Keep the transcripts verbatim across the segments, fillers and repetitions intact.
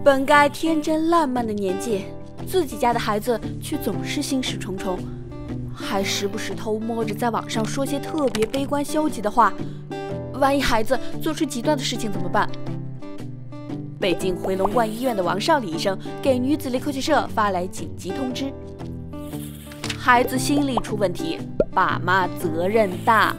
本该天真烂漫的年纪，自己家的孩子却总是心事重重，还时不时偷摸着在网上说些特别悲观消极的话。万一孩子做出极端的事情怎么办？北京回龙观医院的王少礼医生给女子力科学社发来紧急通知：孩子心理出问题，爸妈责任大。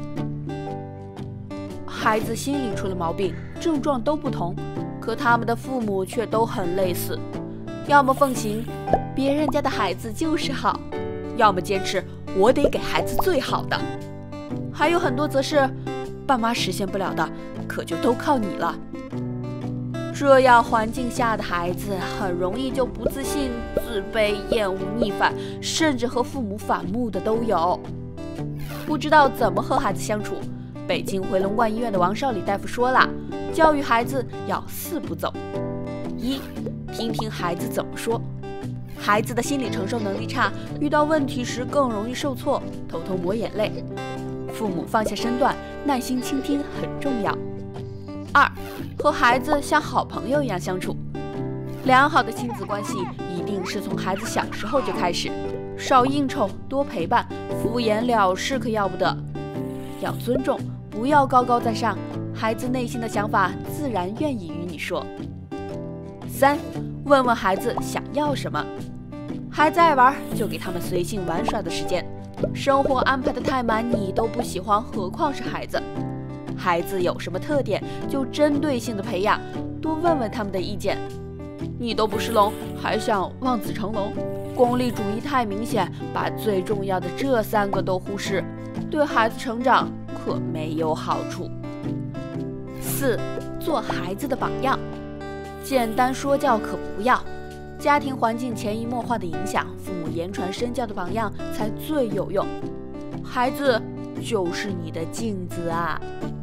孩子心理出了毛病，症状都不同，可他们的父母却都很类似，要么奉行别人家的孩子就是好，要么坚持我得给孩子最好的，还有很多则是爸妈实现不了的，可就都靠你了。这样环境下的孩子很容易就不自信、自卑、厌恶、逆反，甚至和父母反目的都有。不知道怎么和孩子相处，北京回龙观医院的王少礼大夫说了，教育孩子要四步走：一、听听孩子怎么说。孩子的心理承受能力差，遇到问题时更容易受挫，偷偷抹眼泪。父母放下身段，耐心倾听很重要。二、和孩子像好朋友一样相处。良好的亲子关系一定是从孩子小时候就开始，少应酬，多陪伴，敷衍了事可要不得。要尊重，不要高高在上，孩子内心的想法自然愿意与你说。三、问问孩子想要什么。孩子爱玩，就给他们随性玩耍的时间。生活安排的太满，你都不喜欢，何况是孩子。孩子有什么特点，就针对性的培养，多问问他们的意见。你都不是龙，还想望子成龙？功利主义太明显，把最重要的这三个都忽视，对孩子成长可没有好处。四、做孩子的榜样。简单说教可不要，家庭环境潜移默化的影响，父母言传身教的榜样才最有用。孩子就是你的镜子啊。